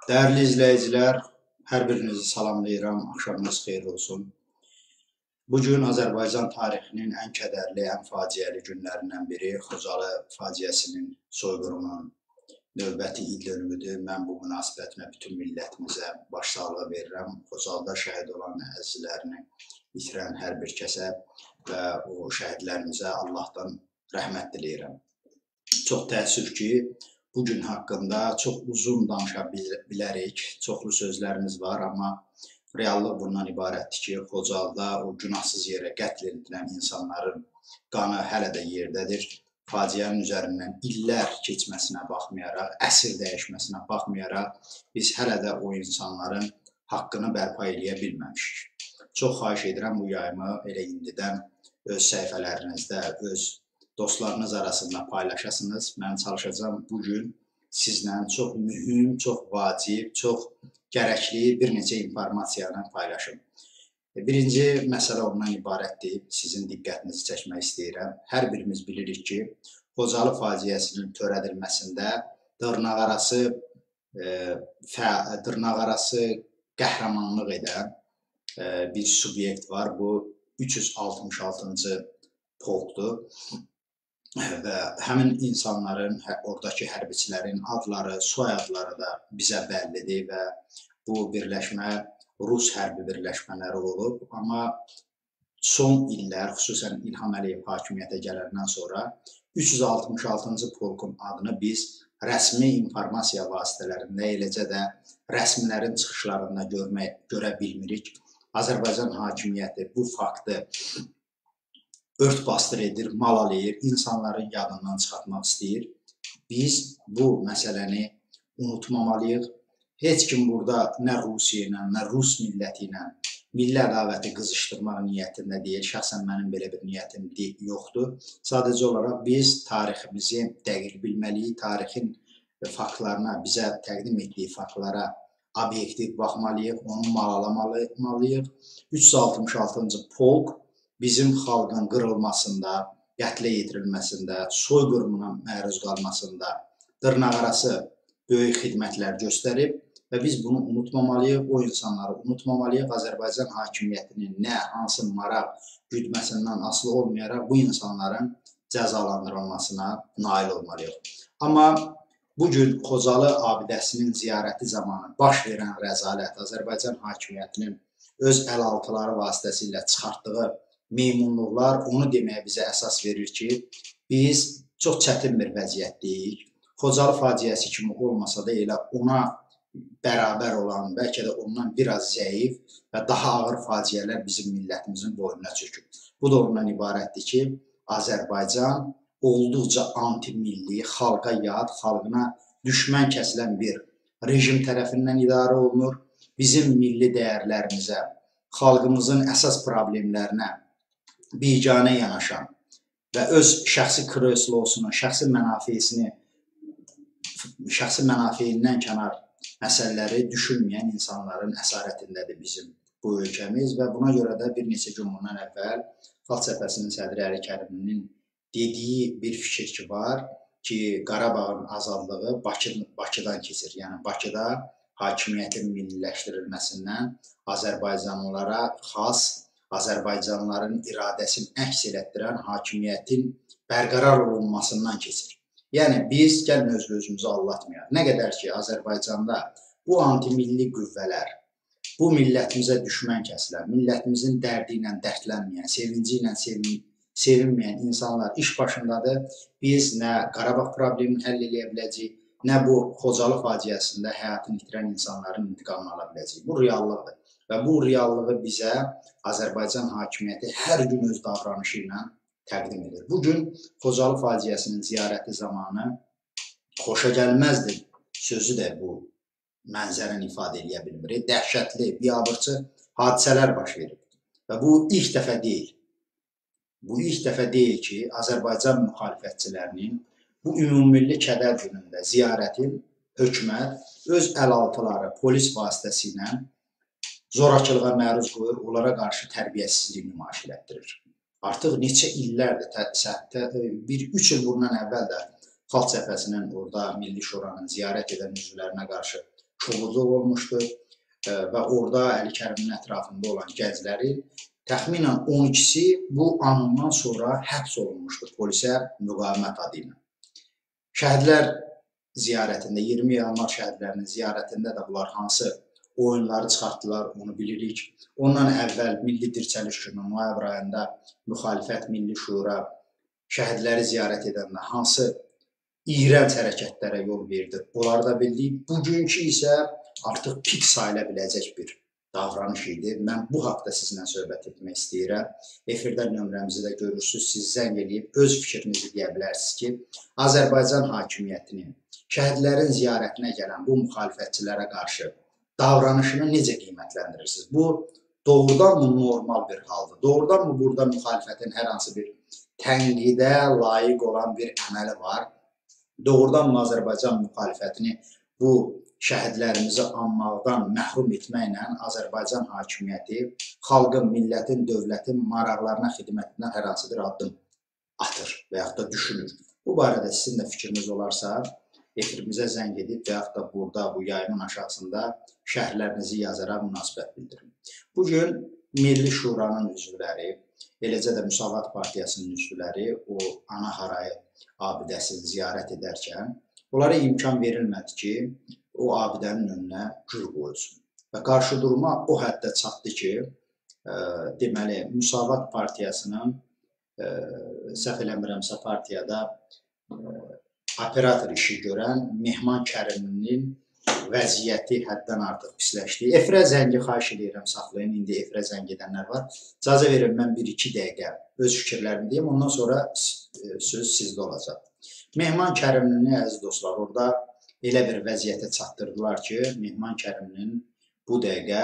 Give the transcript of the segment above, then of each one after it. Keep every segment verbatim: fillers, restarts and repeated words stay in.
Dəyərli izləyicilər, hər birinizi salamlayıram, axşamınız xeyir olsun. Bugün Azərbaycan tarixinin ən kədərli, ən faciəli günlərindən biri Xocalı faciəsinin, soyqırımının növbəti il dönümüdür. Mən bu münasibətlə bütün millətimizə başsağlığı verirəm. Xocalıda şəhid olan əzizlərini itirən hər bir kəsə və o şəhidlərimizə Allahdan rəhmət diləyirəm. Çox təəssüf ki, bugün haqqında çox uzun danışa bilərik, çoxlu sözlərimiz var, amma reallıq bundan ibarətdir ki, Xocalıda o günahsız yerə qətl edilən insanların qanı hələ də yerdədir. Faciənin üzərindən illər keçməsinə baxmayaraq, əsr dəyişməsinə baxmayaraq, biz hələ də o insanların haqqını bərpa eləyə bilməmişik. Çox xahiş edirəm bu yayımı elə indidən öz səhifələrinizdə, öz dostlarınız arasında paylaşasınız. Mən çalışacağım bugün sizlə çox mühüm, çox vacib, çox gərəkli bir neçə informasiyanı paylaşım. Birinci məsələ ondan ibarətdir, sizin diqqətinizi çəkmək istəyirəm. Hər birimiz bilirik ki, Xocalı faciəsinin törədilməsində dırnaqarası, e, dırnaqarası qəhrəmanlıq edən e, bir subyekt var. Bu üç yüz altmış altıncı polkdur. Və həmin insanların, oradakı hərbiçilərin adları, soyadları da bizə bəllidir və bu birləşmə Rus hərbi birləşmələri olub. Amma son illər, xüsusən İlham Əliyev hakimiyyətə gələndən sonra üç yüz altmış altıncı polkun adını biz rəsmi informasiya vasitələrində, eləcə də rəsmilərin çıxışlarında görmək, görə bilmirik. Azərbaycan hakimiyyəti bu faktı ört bastır edir, malalayır, insanların yadından çıxartmaq istəyir. Biz bu məsələni unutmamalıyıq. Heç kim burada nə Rusiya ilə, nə Rus milləti ilə milli ədavəti qızışdırmaq niyyətində deyil. Şəxsən mənim belə bir niyyətim yoxdur. Sadəcə olaraq biz tariximizi dəqiq bilməliyik, tarixin faktlarına, bizə təqdim etdiyi faktlara obyektiv baxmalıyıq, onu malalamalıyıq. üç yüz altmış altıncı polk bizim xalqın qırılmasında, qətlə yetirilməsində, soyqırımına məruz qalmasında dırnaqarası böyük xidmətlər göstərib və biz bunu unutmamalıyıq, o insanları unutmamalıyıq. Azərbaycan hakimiyyətinin nə, hansı maraq güdməsindən asılı olmayaraq bu insanların cəzalandırılmasına nail olmalıyıq. Amma bugün Xocalı abidəsinin ziyarəti zamanı baş verən rəzalət, Azərbaycan hakimiyyətinin öz əlaltıları vasitəsilə çıxartdığı meymunluqlar onu deməyə bizə əsas verir ki, biz çox çətin bir vəziyyətdəyik. Xocalı faciəsi kimi olmasa da elə ona bərabər olan, bəlkə də ondan biraz zəif və daha ağır faciələr bizim millətimizin boynuna çöküb. Bu da ondan ibarətdir ki, Azərbaycan olduqca anti-milli, xalqa yad, xalqına düşmən kəsilən bir rejim tərəfindən idarə olunur. Bizim milli dəyərlərimizə, xalqımızın əsas problemlərinə biganə yanaşan və öz şəxsi kreslosunu, şəxsi mənafeyini, şəxsi mənafiyindən kənar məsələləri düşünməyən insanların əsarətindədir bizim bu ölkəmiz və buna görə də bir neçə gün bundan əvvəl Xalq Cəbhəsinin sədri Əli Kərimlinin dediyi bir fikir ki var ki, Qarabağın azadlığı Bakıdan keçir. Yəni Bakıda hakimiyyətin milliləşdirilməsindən Azərbaycanlılara xas, Azərbaycanlıların iradəsini əks elətdirən hakimiyyətin bərqərar olunmasından keçir. Yəni biz gəlin öz gözümüzü allatmayaq. Nə qədər ki, Azərbaycanda bu anti-milli qüvvələr, bu millətimizə düşmən kəsilən, millətimizin dərdi ilə dərdlənməyən, sevinci ilə sevinməyən insanlar iş başındadır. Biz nə Qarabağ problemini həll edə biləcəyik, nə bu Xocalı faciəsində həyatını itirən insanların intiqamını ala biləcəyik. Bu reallıqdır. Və bu reallığı bizə Azərbaycan hakimiyyəti hər gün öz davranışı ilə təqdim edir. Bugün Xocalı faciəsinin ziyarəti zamanı xoşa gəlməzdir sözü də bu mənzərəni ifadə edə bilmir. Dəhşətli, biabırçı hadisələr baş verir. Və bu ilk dəfə deyil. Bu ilk dəfə deyil ki, Azərbaycan müxalifətçilərinin bu ümumilli kədər günündə ziyarətin hökumət öz əlaltıları polis vasitəsilə zorakılığa məruz qoyur, onlara qarşı tərbiyəsizlik nümayiş elətdirir. Artıq neçə illərdir, bir üç il bundan əvvəl də Xalq Cəbhəsinin orada Milli Şuranın ziyarət edən üzvlərinə qarşı çubuqluq olmuşdur və orada Əli Kərimin ətrafında olan gənclərin təxminən on ikisi bu anından sonra həbs olunmuşdur polisə müqavimət adı ilə. Şəhidlər ziyarətində, iyirmi yanvar şəhidlərinin ziyarətində də bunlar hansı oyunları çıxartdılar, onu bilirik. Ondan əvvəl Milli Dirçəliş günü noyabr ayında müxalifət Milli Şura şəhidləri ziyarət edəndə hansı iyrənc hərəkətlərə yol verdi, onları da bildik. Bugünkü isə artıq pik sayıla biləcək bir davranış idi. Mən bu haqda sizinlə söhbət etmək istəyirəm. Efirdə nömrəmizi də görürsünüz. Siz zəng edib öz fikrinizi deyə bilərsiniz ki, Azərbaycan hakimiyyətinin şəhidlərin ziyarətinə gələn bu müxalifətçilərə qarşı davranışını necə qiymətləndirirsiniz? Bu doğrudan mı normal bir haldır? Doğrudan mı burada müxalifətin hər hansı bir tənqidə layiq olan bir əməli var? Doğrudan mı Azərbaycan müxalifətini bu şəhidlərimizi anmaqdan məhrum etməklə Azərbaycan hakimiyyəti xalqın, millətin, dövlətin maraqlarına xidmətindən hər hansı bir addım atır və yaxud da düşünür? Bu barədə sizin də fikriniz olarsa, efirimizə zəng edib və yaxud da burada, bu yayımın aşağısında şərhlərinizi yazaraq münasibət bildirin. Bugün Milli Şuranın üzvləri, eləcə də Müsavat Partiyasının üzvləri o ana harayı abidəsini ziyarət edərkən onlara imkan verilmədi ki, o abidənin önünə gül qoyulsun. Və qarşıdurma o həddə çatdı ki, e, deməli, Müsavat Partiyasının, e, səhv eləmirəmsə partiyada e, operator işi görən Mehman Kərimlinin vəziyyəti həddən artıq pisləşdi. Efirə zəngi xahiş edirəm, saxlayın. İndi efirə zəng edənlər var. İcazə verin, mən bir iki dəqiqə öz fikirlərimi deyim, ondan sonra söz sizdə olacaq. Mehman Kərimlini, əziz dostlar, orada elə bir vəziyyətə çatdırdılar ki, Mehman Kərimlinin bu dəqiqə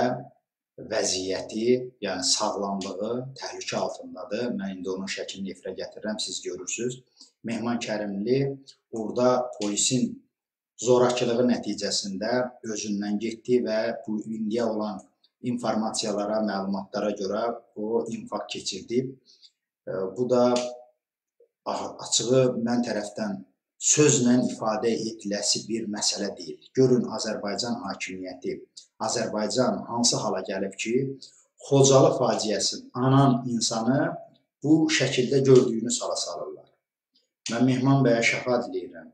vəziyyəti, yəni sağlamlığı təhlükə altındadır. Mən indi onun şəklini efirə gətirirəm, siz görürsünüz. Mehman Kərimli orada polisin zorakılığı nəticəsində özündən getdi və bu indiyə olan informasiyalara, məlumatlara görə o infarkt keçirdi. Bu da açığı mən tərəfdən sözlə ifadə ediləsi bir məsələ deyil. Görün Azərbaycan hakimiyyəti, Azərbaycan hansı hala gəlib ki, Xocalı faciəsini anan insanı bu şəkildə gördüyünü sala salırlar. Mən Mehman bəyə şəfa diləyirəm.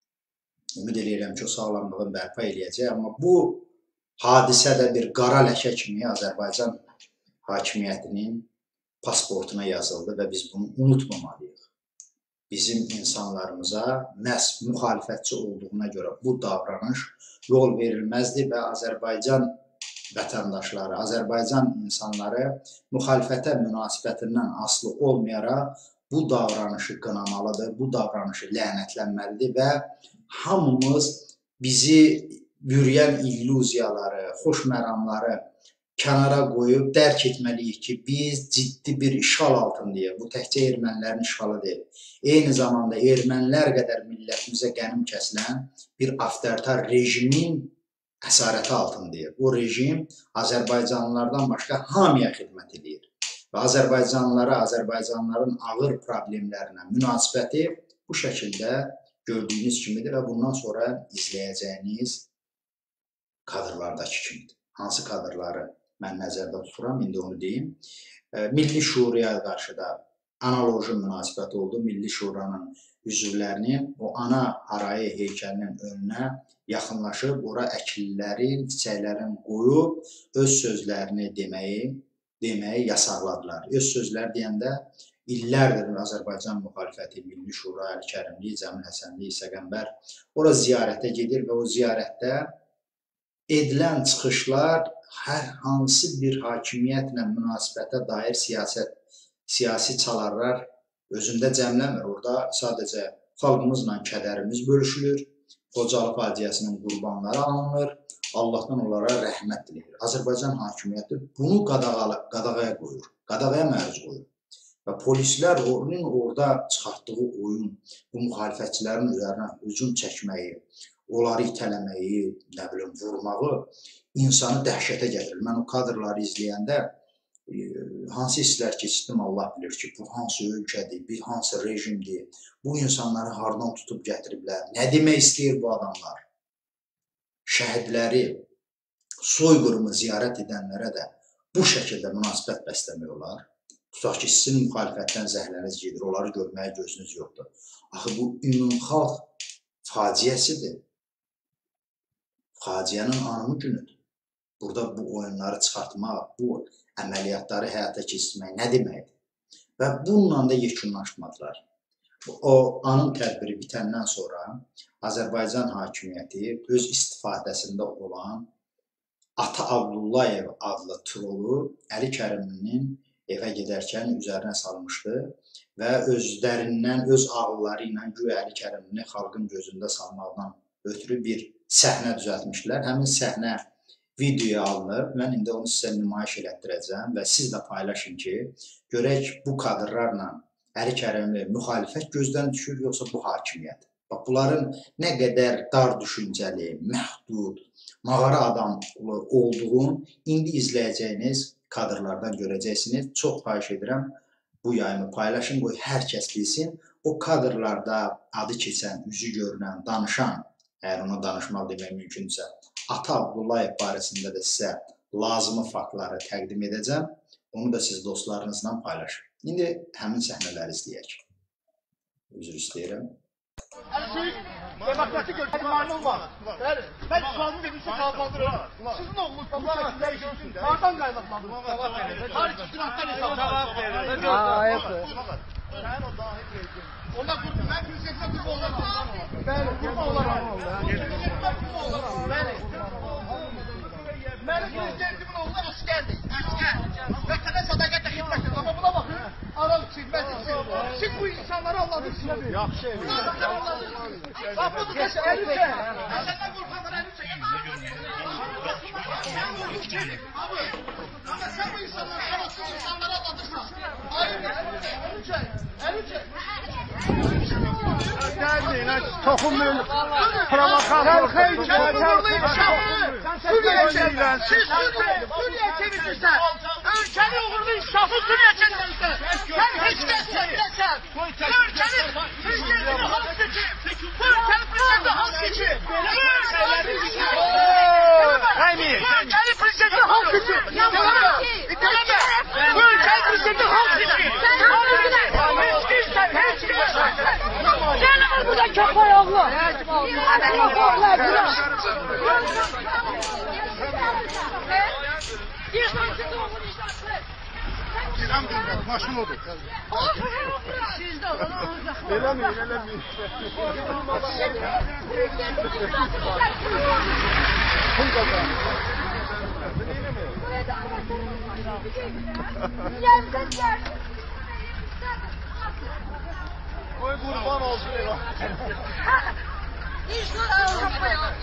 Ümid edirəm ki, o sağlamlığını bərpa eləyəcək. Amma bu hadisə də bir qara ləkə kimi Azərbaycan hakimiyyətinin pasportuna yazıldı və biz bunu unutmamalıyıq. Bizim insanlarımıza məhz müxalifətçi olduğuna görə bu davranış yol verilməzdir və Azərbaycan vətəndaşları, Azərbaycan insanları müxalifətə münasibətindən asılı olmayaraq bu davranışı qınamalıdır, bu davranışı lənətlənməlidir və hamımız bizi bürüyən illüziyaları, xoş məramları kənara qoyub dərk etməliyik ki, biz ciddi bir işğal altındayıq. Bu təkcə ermənilərin işğalı deyil. Eyni zamanda ermənilər qədər millətimizə qənim kəsilən bir avtoritar rejimin əsarəti altındayıq. O rejim Azərbaycanlılardan başqa hamıya xidmət edir. Və Azərbaycanlılara, Azərbaycanlıların ağır problemlərinə münasibəti bu şəkildə gördüyünüz kimidir və bundan sonra izləyəcəyiniz kadrlardakı kimidir. Hansı kadrları mən nəzərdə tuturam, indi onu deyim. Milli Şuraya qarşı da analoji münasibət oldu. Milli Şuranın üzvlərinin o ana harayı heykəlinin önünə yaxınlaşıb, ora əkillərin, çiçəklərin qoyub, öz sözlərini deməyi, deməyi yasaqladılar. Öz sözlər deyəndə illərdir Azərbaycan müxalifəti, Milli Şura, Əli Kərimli, Cəmil Həsənli, İsa Qəmbər ora ziyarətə gedir və o ziyarətdə edilən çıxışlar hər hansı bir hakimiyyətlə münasibətə dair siyasət, siyasi çalarlar özündə cəmləmir. Orada sadəcə xalqımızla kədərimiz bölüşülür, Xocalı faciəsinin qurbanları alınır, Allahdan onlara rəhmət dilir. Azərbaycan hakimiyyəti bunu qadağaya qoyur, qadağaya məruz qoyur. Və polislər onun orada çıxartdığı oyun, bu müxalifətçilərin üzərinə hücum çəkməyi, onları itələməyi, nə bilim, vurmağı insanı dəhşətə gətirir. Mən o kadrları izləyəndə hansı hisslər keçirdim Allah bilir ki, bu hansı ölkədir, bir hansı rejimdir, bu insanları hardan tutub gətiriblər, nə demək istəyir bu adamlar? şəhidləri, soyqırımı ziyarət edənlərə də bu şəkildə münasibət bəsləmək olar. Tutaq ki, sizin müxalifətdən zəhləriniz gedir, onları görməyə gözünüz yoxdur. Axı, bu ümumxalq faciəsidir. Faciənin anımı günüdür. Burada bu oyunları çıxartmaq, bu əməliyyatları həyata keçirmək nə deməkdir? Və bununla da yekunlaşmadılar. O anım tədbiri bitəndən sonra Azərbaycan hakimiyyəti öz istifadəsində olan Ata Abdullayev adlı trolu Əli Kərimlinin evə gedərkən üzərinə salmışdı və özlərindən, öz ağılları ilə güya Əli Kərimlini xalqın gözündə salmaqdan ötürü bir səhnə düzəltmişdilər. Həmin səhnə videoya alınıb, mən indi onu sizə nümayiş elətdirəcəm və siz də paylaşın ki, görək bu kadrlarla Əli Kərimli müxalifət gözdən düşür, yoxsa bu hakimiyyət. Bax, bunların nə qədər dar düşüncəli, məhdud, mağara adam olduğunu indi izləyəcəyiniz kadrlardan görəcəksiniz. Çox xahiş edirəm, bu yayımı paylaşın, qoy hər kəs bilsin. O kadrlarda adı keçən, üzü görünən, danışan, əgər ona danışmaq demək mümkünsə, Ata Abdullayev barəsində də sizə lazımı faktları təqdim edəcəm. Onu da siz dostlarınızla paylaşın. İndi həmin səhnələri izləyək. Üzr istəyirəm. Demokratik ölçülerini olmaz. Ben sualını verirse kaldırırım. Sizin oğlunuz bu şekilde işin kardan kaynaklandı. Tarih silahtan hesap. Cevap verir. Sen o dahi değilsin. Ona kurdu. Ben yüksekte kurdu olamam. Ben kurdu olamam. Ben Benim prezidentimin oğlu askerdi. Asker. Vətənə sədaqətlə xidmət edir. Ama buna bakın. Adam xidmət edir. Siz bu insanları anladırsınız. Yaxşı edir. Bak bu da Əliçə. Senden korkanlar Əliçə. Abi. Ama sen bu insanları, şerefsiz insanları anlatırsan. Hayır. Əliçə. Əliçə. Gelmeyin. Toxunmayın. Provokasyon. Cumhurluyum şahı. Suriye çevirsen. Siz Suriye. Suriye çevirsen. Ülkeni uğurlu iştahı Suriye çevirsen. Sen hiç desteklesən. Ülkenin prezidentini halk seçim. Bu ülkenin prezidentini halk seçim. Bu ülkenin prezidentini halk seçim. İteleme. Bu ülkenin prezidentini halk seçim. Hiç kimsen. Hiç kimsen. Canım bu da köpek oğlu. Hadi yok oğlu. Sinan Bey, maşın odur. Siz de olun. Eləmeyin, eləmeyin. Pul kazan. Oy kurban olsun eyvah. Hiç de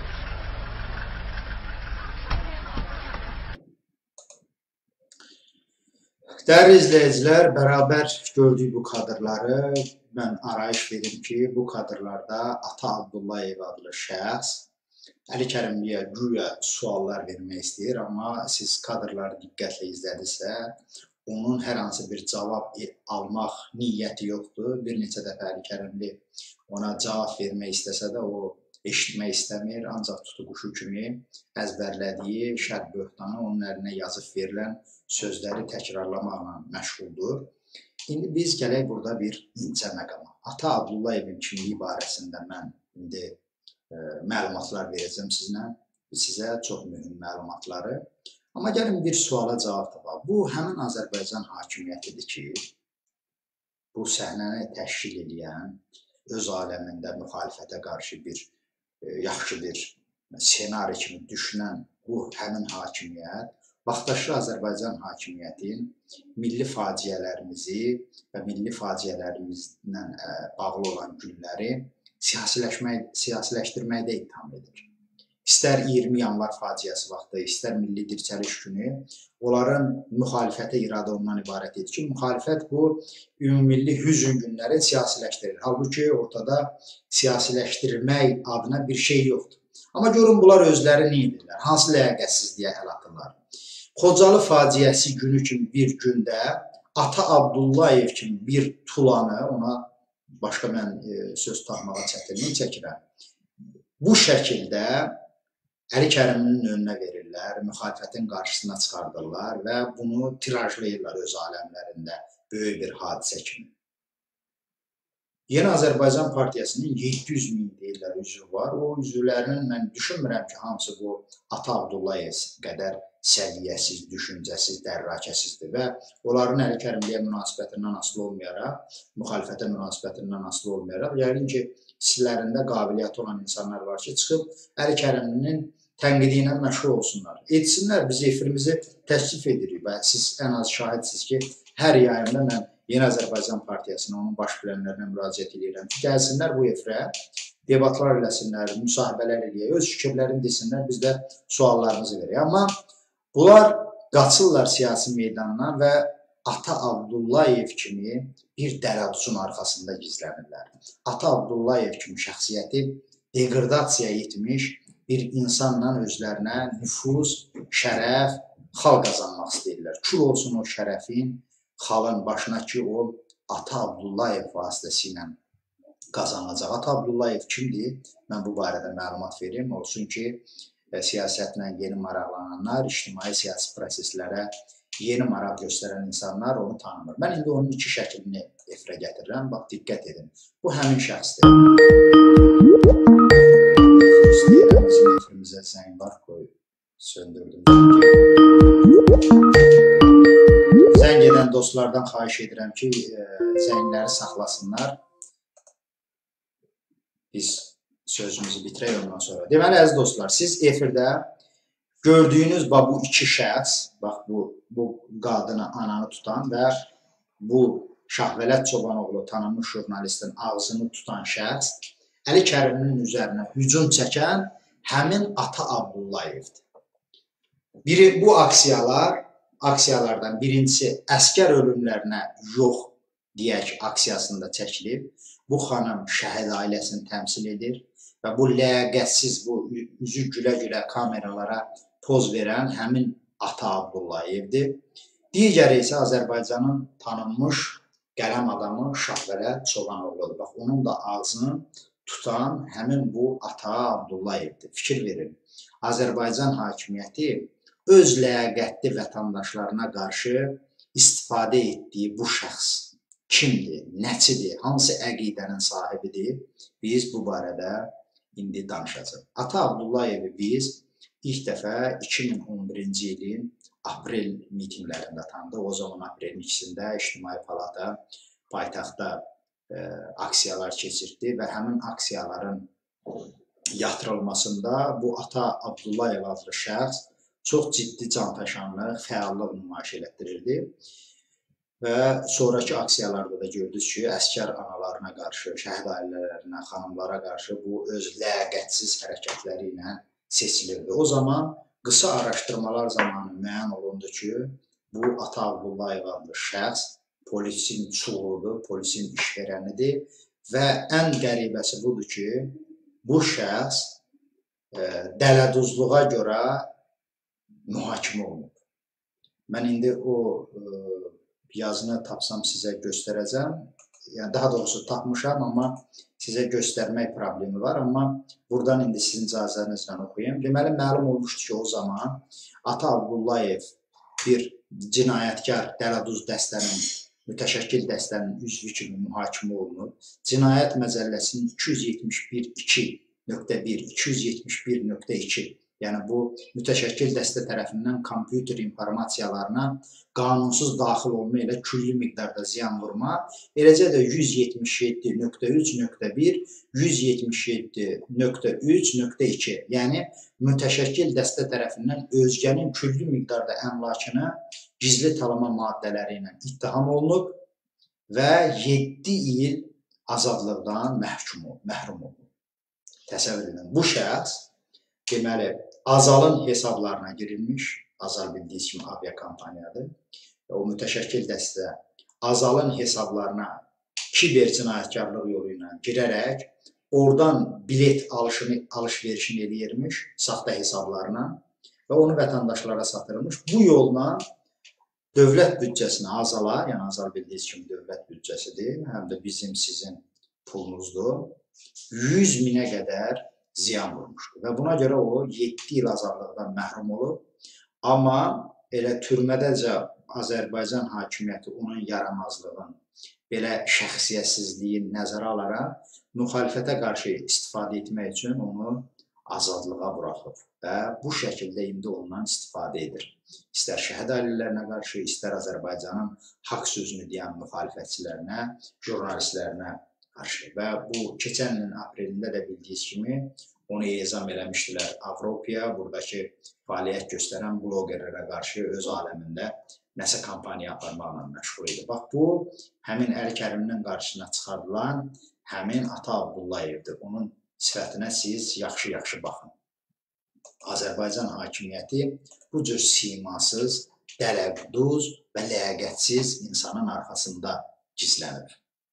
Dəyərli izləyicilər, bərabər gördük bu kadrları. Mən arayış verim ki, bu kadrlarda Ata Abdullayev adlı şəxs Əli Kərimliyə güya suallar vermək istəyir, amma siz kadrları diqqətlə izlədirsə, onun hər hansı bir cavab almaq niyyəti yoxdur. Bir neçə dəfə Əli Kərimli ona cavab vermək istəsə də o eşitmək istəmir, ancaq tutuquşu kimi əzbərlədiyi şər böhtanı onun əlinə yazıb verilən sözləri təkrarlamaqla məşğuldur. İndi biz gələk burada bir incə məqama. Ata Abdullayevin kimliyi barəsində mən indi e, məlumatlar verəcəm sizə, sizə çox mühüm məlumatları. Amma gəlin bir suala cavab tapaq. Bu həmin Azərbaycan hakimiyyətidir ki, bu səhnəni təşkil edən, öz aləmində müxalifətə qarşı bir e, yaxşı bir senari kimi düşünən bu həmin hakimiyyət, vaxtaşırı Azərbaycan hakimiyyətin milli faciələrimizi və milli faciələrimizlə ə, bağlı olan günləri siyasiləşdirməkdə ittiham edir. İstər iyirmi yanvar faciəsi vaxtı, istər milli dirçəliş günü, onların müxalifətə iradə ondan ibarət edir ki, müxalifət bu ümumilli hüzün günləri siyasiləşdirir. Halbuki ortada siyasiləşdirmək adına bir şey yoxdur. Amma görün bunlar özləri nə edirlər, hansı ləyaqətsizliyə əl atırlar. Xocalı faciəsi günü kimi bir gündə Ata Abdullayev kimi bir tulanı, ona başqa mən e, söz tapmağa çətinlik çəkirəm, bu şəkildə Əli Kəriminin önünə verirlər, müxalifətin qarşısına çıxardırlar və bunu tirajlayırlar öz aləmlərində böyük bir hadisə kimi. Yeni Azərbaycan Partiyasının yeddi yüz min deyirlər üzvü var. O üzvlərinin mən düşünmürəm ki, hamısı bu Ata Abdullayev qədər səviyyəsiz, düşüncəsiz, dərrakəsizdir və onların Əli Kərimliyə münasibətindən asılı olmayaraq, müxalifətə münasibətindən asılı olmayaraq, yəqin ki, sizlərində qabiliyyəti olan insanlar var ki, çıxıb Əli Kərimlinin tənqidi ilə məşğul olsunlar. Etsinlər, biz efirimizi təklif edirik və siz ən az şahidsiniz ki, hər yayımda mən Yeni Azərbaycan Partiyasına, onun baş bilənlərinə müraciət edirəm ki, gəlsinlər bu efirə, debatlar eləsinlər, müsahibələr eləyək, öz fikirlərini desinlər, biz də suallarımızı verək. Amma bunlar qaçırlar siyasi meydandan və Ata Abdullayev kimi bir dələduzun arxasında gizlənirlər. Ata Abdullayev kimi şəxsiyyəti degradasiya etmiş bir insanla özlərinə nüfuz, şərəf, xal qazanmaq istəyirlər. Kül olsun o şərəfin, xalın başına ki, o Ata Abdullayev vasitəsilə qazanılacaq. Ata Abdullayev kimdir? Mən bu barədə məlumat verim. Olsun ki, siyasətlə yeni maraqlananlar, ictimai siyasi proseslərə yeni maraq göstərən insanlar onu tanımır. Mən indi onun iki şəklini efirə gətirirəm. Bax, diqqət edin. Bu həmin şəxsdir. İstəyirəm, bizim efirimizə zəng var, qoy, söndürdüm. Zəng edən dostlardan xahiş edirəm ki, zəngləri saxlasınlar. Biz sözümüzü bitirək ondan sonra. Deməli, əziz dostlar, siz efirdə gördüyünüz bu iki şəxs, bax, bu, bu qadını, ananı tutan və bu Şahvələt Çobanoğlu tanınmış jurnalistin ağzını tutan şəxs Əli Kərimlinin üzərinə hücum çəkən həmin Ata Abdullayevdir. Biri, bu aksiyalar, aksiyalardan birincisi əskər ölümlərinə yox deyək aksiyasında çəkilib. Bu xanım şəhid ailəsini təmsil edir və bu ləyaqətsiz, bu üzü gülə-gülə kameralara poz verən həmin Ata Abdullayevdir. Digəri isə Azərbaycanın tanınmış qələm adamı Şahvələt Çobanoğludur. Bax, onun da ağzını tutan həmin bu Ata Abdullayevdir. Fikir verin, Azərbaycan hakimiyyəti öz ləyaqətli vətəndaşlarına qarşı istifadə etdiyi bu şəxs kimdir, nəçidir, hansı əqidənin sahibidir, biz bu barədə indi danışacaq. Ata Abdullayevi biz ilk dəfə iki min on birinci ilin aprel mitinglərində tanıdıq. O zaman aprelin ikisində İctimai Palata paytaxtda e, aksiyalar keçirdi və həmin aksiyaların yatırılmasında bu Ata Abdullayev adlı şəxs çox ciddi cantaşanlıq, fəallıq nümayiş elətdirirdi. Və sonraki aksiyalarda da gördük ki, əskər analarına qarşı, şəhid ailələrinə, xanımlara qarşı bu öz ləyaqətsiz hərəkətləri ilə seçilirdi. O zaman qısa araşdırmalar zamanı müəyyən olundu ki, bu Ata Abdullayev adlı şəxs polisin çuğudur, polisin işverənidir və ən qəribəsi budur ki, bu şəxs e, dələduzluğa görə mühakimə olunub. Mən indi o e, yazını tapsam sizə göstərəcəm. Yəni, daha doğrusu tapmışam, amma sizə göstərmək problemi var. Amma buradan indi sizin icazənizlə oxuyayım. Deməli, məlum olmuşdu ki, o zaman Ata Abdullayev bir cinayətkar dələduz dəstənin, mütəşəkkil dəstənin üzvü kimi mühakimə olunub. Cinayət Məcəlləsinin iki yüz yetmiş bir iki nöqtə bir, iki yüz yetmiş bir nöqtə iki, yəni bu mütəşəkkil dəstə tərəfindən kompüter informasiyalarına qanunsuz daxil olma ilə külli miqdarda ziyan vurma, eləcə də yüz yetmiş yeddi nöqtə üç nöqtə bir, yüz yetmiş yeddi nöqtə üç nöqtə iki, yəni mütəşəkkil dəstə tərəfindən özgənin külli miqdarda əmlakını gizli talama maddələri ilə ittiham olunub və yeddi il azadlıqdan məhrum olunub. Təsəvvür edin, bu şəxs deməli, Azalın hesablarına girilmiş, Azal bildiyiniz kimi aviakompaniyadır. O mütəşəkkil dəstə Azalın hesablarına kiber cinayətkarlıq yolu ilə girərək, oradan bilet alışını, alış-verişini eləyirmiş saxta hesablarına və onu vətəndaşlara satırmış. Bu yolla dövlət büdcəsinə Azala, yəni Azal bildiyiniz kimi dövlət büdcəsidir, həm də bizim sizin pulumuzdur, yüz minə qədər ziyan vurmuşdur. Və buna görə o yeddi il azadlıqdan məhrum olub. Amma elə türmədəcə Azərbaycan hakimiyyəti onun yaramazlığın, belə şəxsiyyətsizliyin nəzərə alaraq müxalifətə qarşı istifadə etmək üçün onu azadlığa buraxıb və bu şəkildə indi ondan istifadə edir. İstər şəhid ailələrinə qarşı, istər Azərbaycanın haqq sözünü deyən müxalifətçilərinə, jurnalistlərinə qarşı. Və bu keçən ilin aprelində də bildiyiniz kimi onu ezam eləmişdilər Avropaya, buradakı fəaliyyət göstərən blogerlərə qarşı öz aləmində nəsə kampaniya aparmaqla məşğul idi. Bax, bu həmin Əli Kəriminin qarşısına çıxardılan həmin Ata Abdullayevdir. Onun sifətinə siz yaxşı-yaxşı baxın. Azərbaycan hakimiyyəti bu cür simasız, dələqduz və ləyaqətsiz insanın arxasında gizlənir.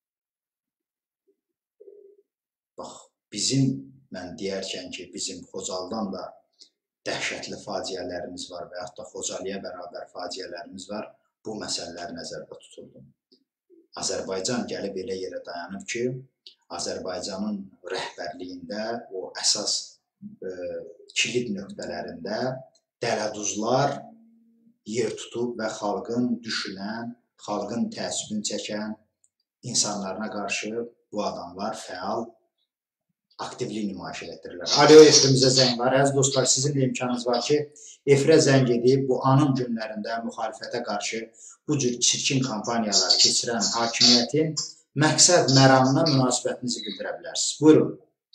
Bax, bizim, mən deyərkən ki, bizim Xocaldan da dəhşətli faciələrimiz var və yaxud da Xocalıya bərabər faciələrimiz var. Bu məsələləri nəzərdə tutuldu. Azərbaycan gəlib elə yerə dayanıb ki, Azərbaycanın rəhbərliyində o əsas e, kilit nöqtələrində dələduzlar yer tutub və xalqın düşünən, xalqın təəssübünü çəkən insanlarına qarşı bu adamlar fəal aktivlik nümayiş etdirirlər. Alo, efrimizə zəng var. Əziz dostlar, sizin də imkanınız var ki, efirə zəng edib bu anım günlərində müxalifətə qarşı bu cür çirkin kampaniyaları keçirən hakimiyyətin məqsəd məramına münasibətinizi bildirə bilərsiniz. Buyurun.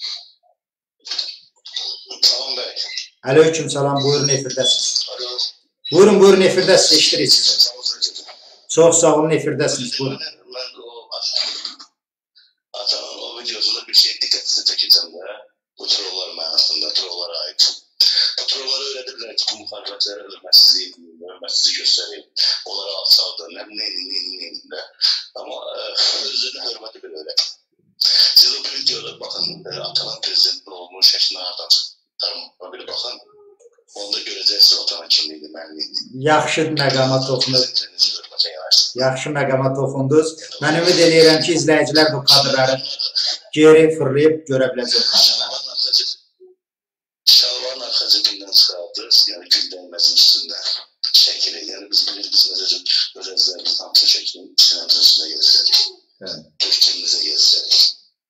Salam bəy. Aleyküm salam, buyurun efirdəsiniz. Buyurun, buyurun efirdəsiniz, eşitirik sizi. Çox sağ olun, efirdəsiniz, buyurun. Mən o atanın o videosunda bir şey diqqətinizi çəkəcəm də, bu trollar mənasında, trollara aid. Bu trollara öyrədirlər ki, bu müxalifətləri hörmətsizlik, hörmətsizlik göstərib, onlara alçaldır, nə bileyim də. Amma özünü hörməti belə öyrədir. Siz o bir videoda baxın, atanın prezidentli olmuş şəkline hardan çıxarım, bir baxın, onda görəcəksiniz atanın kimliyini, mənliyini. Yaxşı məqama toxunuz. Yaxşı məqama toxundunuz. Mən ümid edirəm ki, izləyicilər bu kadrları geri fırlayıb görə biləcək kadrları. Şalvarın arxa cibindən çıxardır, yəni gündəlməzin üstündə şəkili. Yəni biz bilirik, biz necə gözəlizlərimiz hamısı şəklinin sinəmizin üstündə göstərik. Türkçümüzə göstərik.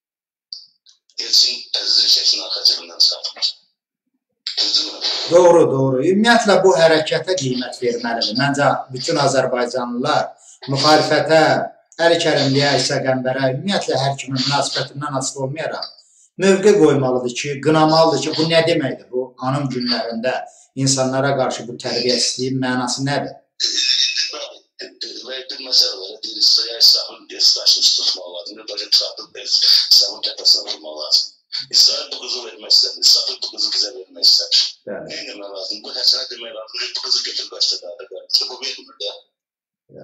Elçin əzizin şəklinin arxa cibindən çıxartmır. Doğru, doğru. Ümumiyyətlə bu hərəkətə qiymət verməlidir. Məncə bütün Azərbaycanlılar müxalifətə, Əli Kərimliyə, İsa Qəmbərə, ümumiyyətlə hər kimin münasibətindən asılı olmayaraq mövqe qoymalıdır ki, qınamalıdır ki, bu nə deməkdir? Bu anım günlərində insanlara qarşı bu tərbiyəsizliyin mənası nədir? Və bir məsələ var, deyir, İsa'ya İsa'nın İsa'şını tutmaq lazım, bir başa çıxartıb İsa'nın təpəsinə vurmaq lazım. İsrail bu qızı vermək istədi, İsrail bu qızı bizə vermək istədi. Nə demək lazım? Bu həsənə demək lazım, bu qızı götür qaçda daha da qarşı. Bu vermir də.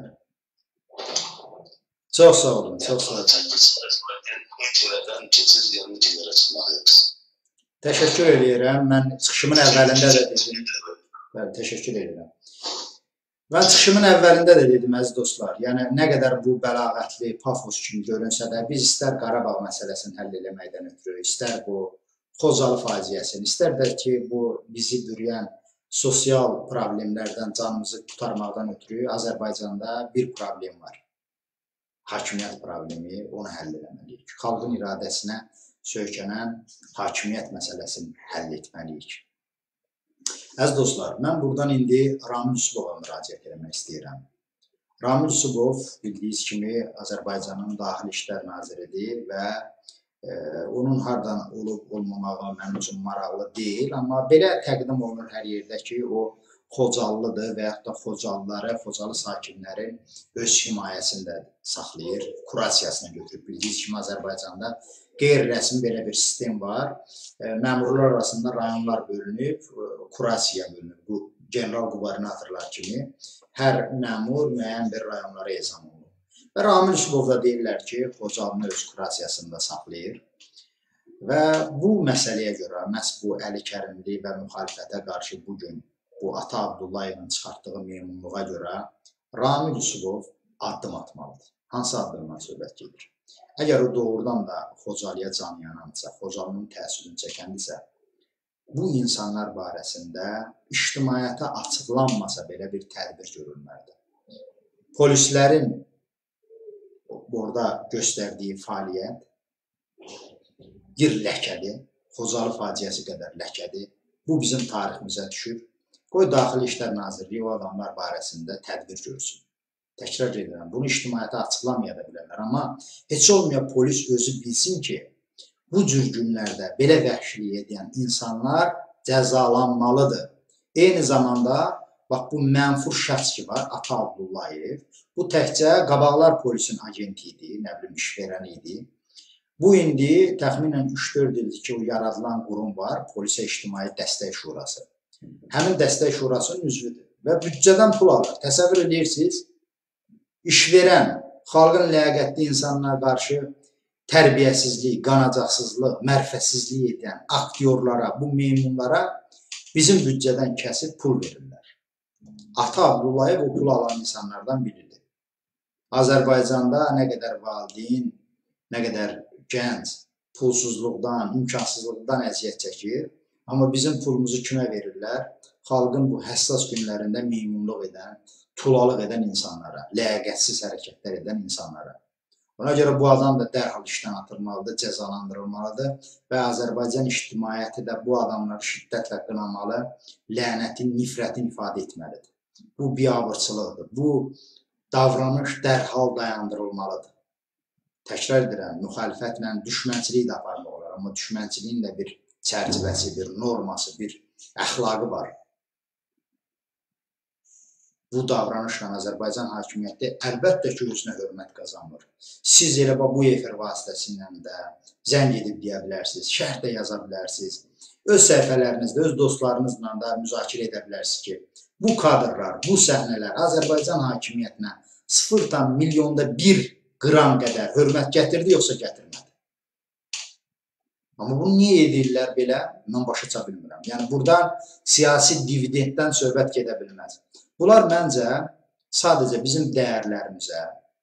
Çox sağ olun, çox sağ olun. Mülkilərdən keçir, yəni mülkilərə çıxmalıyıq. Təşəkkür edirəm. Mən çıxışımın əvvəlində də dedim. Bəli, təşəkkür edirəm. Mən çıxışımın əvvəlində də dedim, əziz dostlar, yəni nə qədər bu bəlağətli, pafos kimi görünsə də, biz istər Qarabağ məsələsini həll eləməkdən ötürü, istər bu Xocalı faciəsini, istər də ki, bu bizi bürüyən sosial problemlərdən canımızı tutarmaqdan ötürü Azərbaycanda bir problem var. Hakimiyyət problemi, onu həll eləməliyik. Xalqın iradəsinə söykənən hakimiyyət məsələsini həll etməliyik. Əziz dostlar, mən buradan indi Ramil Yusubova müraciət etmək istəyirəm. Ramil Yusubov bildiyiniz kimi Azərbaycanın Daxili İşlər Naziridir və e, onun hardan olub olmamağı mənim üçün maraqlı deyil, amma belə təqdim olunur hər yerdə ki, o Xocallıdır və yaxud da Xocalıları, Xocalı sakinləri öz himayəsində saxlayır, kurasiyasına götürüb. Bildiyiniz kimi Azərbaycanda qeyri-rəsmi belə bir sistem var. Məmurlar arasında rayonlar bölünüb, kurasiya bölünüb. Bu, general qubernatorlar kimi hər məmur müəyyən bir rayonlara ezam olunur. Və Ramil Yusubovda deyirlər ki, Xocalını öz kurasiyasında saxlayır. Və bu məsələyə görə, məhz bu Əli Kərimli və müxalifətə qarşı bugün bu Ata Abdullayevin çıxartdığı memnunluğa görə Ramil Yusubov addım atmalıdır. Hansı addımdan söhbət gedir? Əgər o doğrudan da Xocalıya can yanansa, Xocalının təsirini çəkəndirsə, bu insanlar barəsində ictimaiyyətə açıqlanmasa belə bir tədbir görülməlidir. Polislərin orada göstərdiyi fəaliyyət bir ləkədir, Xocalı faciəsi qədər ləkədir. Bu bizim tariximizə düşür. Qoy Daxili İşlər Nazirliyi o adamlar barəsində tədbir görsün. Təkrar edirəm, bunu ictimaiyyətə açıqlamaya da bilərlər. Amma heç olmaya polis özü bilsin ki, bu cür günlərdə belə vəhşilik edən insanlar cəzalanmalıdır. Eyni zamanda, bax bu mənfur şəxs ki var, Ata Abdullayev, bu təkcə qabaqlar polisin agenti idi, nə bilim işverən idi. Bu indi təxminən üç dörd ildir ki, o yaradılan qurum var, Polisə İctimai Dəstək Şurası. Həmin dəstək şurasının üzvüdür və büdcədən pul alır. Təsəvvür edirsiniz, işverən, xalqın ləyaqətli insanlara qarşı tərbiyəsizlik, qanacaqsızlıq, mərfəsizlik edən aktyorlara, bu meymunlara bizim büdcədən kəsib pul verirlər. Ata Abdullayev o pul alan insanlardan biridir. Azərbaycanda nə qədər valideyn, nə qədər gənc pulsuzluqdan, imkansızlıqdan əziyyət çəkir. Amma bizim pulumuzu kimə verirlər? Xalqın bu həssas günlərində meymunluq edən, tulalıq edən insanlara, ləyaqətsiz hərəkətlər edən insanlara. Ona görə bu adam da dərhal işdən atılmalıdır, cəzalandırılmalıdır və Azərbaycan ictimaiyyəti də bu adamları şiddətlə qınamalı, lənətin, nifrətin ifadə etməlidir. Bu biabırçılıqdır. Bu davranış dərhal dayandırılmalıdır. Təkrar edirəm, müxalifətlə düşmənçilik də aparmaq olar, amma düşmənçiliyin də bir çərçivəsi, bir norması, bir əxlaqı var. Bu davranışla Azərbaycan hakimiyyəti əlbəttə ki, özünə hörmət qazanır. Siz elə bu efir vasitəsilə də zəng edib deyə bilərsiniz, şərh də yaza bilərsiniz. Öz səhifələrinizdə, öz dostlarınızla da müzakirə edə bilərsiniz ki, bu kadrlar, bu səhnələr Azərbaycan hakimiyyətinə sıfır tam milyonda bir qram qədər hörmət gətirdi, yoxsa gətirmədi. Amma bunu niyə edirlər belə, mən başa çıxa bilmirəm. Yəni, buradan siyasi dividenddən söhbət gedə bilməz. Bunlar məncə sadəcə bizim dəyərlərimizə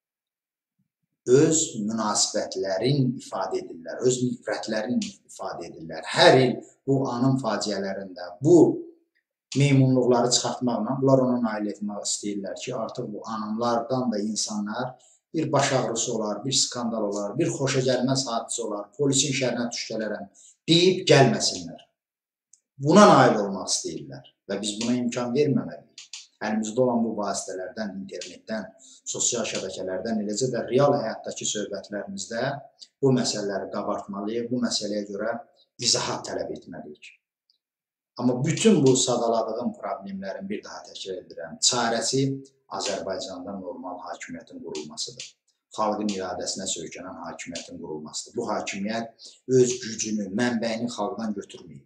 öz münasibətlərin ifadə edirlər, öz nifrətlərin ifadə edirlər. Hər il bu anın faciələrində, bu meymunluqları çıxartmaqla bunlar ona nail etmək istəyirlər ki, artıq bu anımlardan da insanlar bir baş ağrısı olar, bir skandal olar, bir xoşagəlməz hadisə olar, polisin şərinə düşkələrəm deyib gəlməsinlər. Buna nail olmaq istəyirlər və biz buna imkan verməməliyik. Əlimizdə olan bu vasitələrdən, internetdən, sosial şəbəkələrdən, eləcə də real həyatdakı söhbətlərimizdə bu məsələləri qabartmalıyıq, bu məsələyə görə izahat tələb etməliyik. Amma bütün bu sadaladığım problemlərin bir daha təkrar edirəm, çarəsi Azərbaycanda normal hakimiyyətin qurulmasıdır. Xalqın iradəsinə söykənən hakimiyyətin qurulmasıdır. Bu hakimiyyət öz gücünü, mənbəyini xalqdan götürməyib.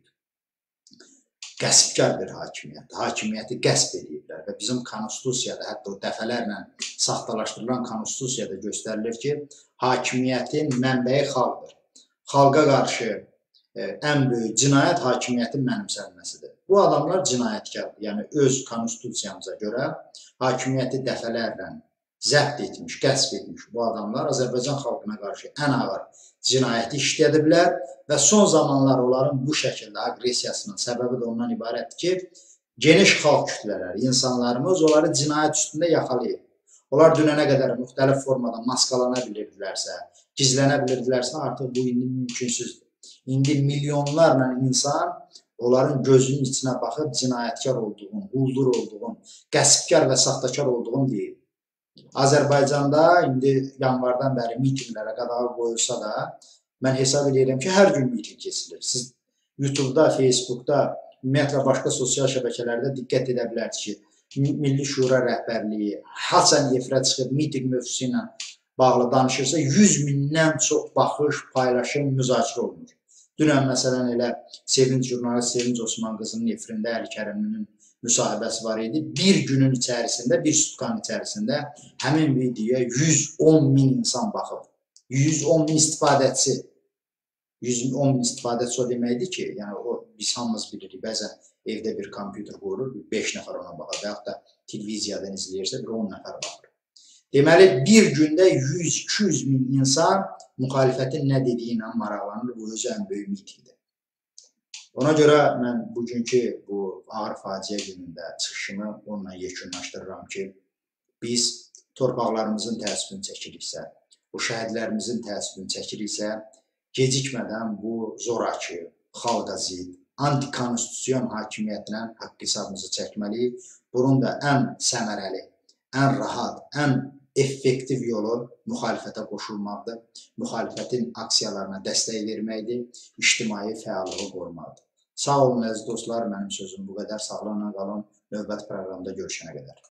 Qəsbkar bir hakimiyyət, hakimiyyəti qəsb ediblər və bizim konstitusiyada, hətta o dəfələrlə saxtalaşdırılan konstitusiyada göstərilir ki, hakimiyyətin mənbəyi xalqdır. Xalqa qarşı ən böyük cinayət hakimiyyətin mənimsənməsidir. Bu adamlar cinayətkardır, yəni öz konstitusiyamıza görə hakimiyyəti dəfələrlə zəbt etmiş, qəsb etmiş bu adamlar Azərbaycan xalqına qarşı ən ağır cinayəti işlədiblər və son zamanlar onların bu şəkildə aqressiyasının səbəbi də ondan ibarətdir ki, geniş xalq kütlələri, insanlarımız onları cinayət üstündə yaxalayıb. Onlar dünənə qədər müxtəlif formada maskalana bilirdilərsə, gizlənə bilirdilərsə, artıq bu indi mümkünsüzdür. İndi milyonlarla insan onların gözünün içinə baxıb cinayətkar olduğunu, quldur olduğunu, qəsbkar və saxtakar olduğunu deyib. Azərbaycanda indi yanvardan bəri mitinglərə qadağa qoyulsa da, mən hesab edirəm ki, hər gün miting keçilir. Siz YouTube'da, Facebook'da, ümumiyyətlə başqa sosial şəbəkələrdə diqqət edə bilərsiniz ki, Milli Şura rəhbərliyi haçan efirə çıxıb miting mövzusu ilə bağlı danışırsa, yüz mindən çox baxış, paylaşım, müzakirə olunur. Dünən məsələn elə Sevinç jurnalist Sevinç Osman qızının efirində Əli Kərimlinin müsahibəsi var idi. Bir günün içərisində, bir sutkanın içərisində həmin videoya yüz on min insan baxıb. yüz on min istifadəçi. yüz on min istifadəçi o deməkdir ki, yəni o biz hamımız bilirik, bəzən evdə bir kompüter qoyulur, beş nəfər ona baxır və yaxud da televiziyadan izləyirsə bir on nəfər baxır. Deməli, bir gündə yüz iki yüz min insan müxalifətin nə dediyi ilə maraqlanır. Bu özü ən böyük mitingdir. Ona görə mən bugünkü bu ağır faciə günündə çıxışımı onunla yekunlaşdırıram ki, biz torpaqlarımızın təəssübünü çəkiriksə, bu şəhidlərimizin təəssübünü çəkiriksə, gecikmədən bu zoraki, xalqa zid, antikonstitusyon hakimiyyətinə haqq hesabımızı çəkməliyik. Bunun da ən səmərəli, ən rahat, ən effektiv yolu müxalifətə qoşulmaqdır. Müxalifətin aksiyalarına dəstək verməkdir, ictimai fəallığı qorumaqdır. Sağ olun əziz dostlar, mənim sözüm bu qədər. Sağlamla qalın. Növbəti proqramda görüşənə qədər.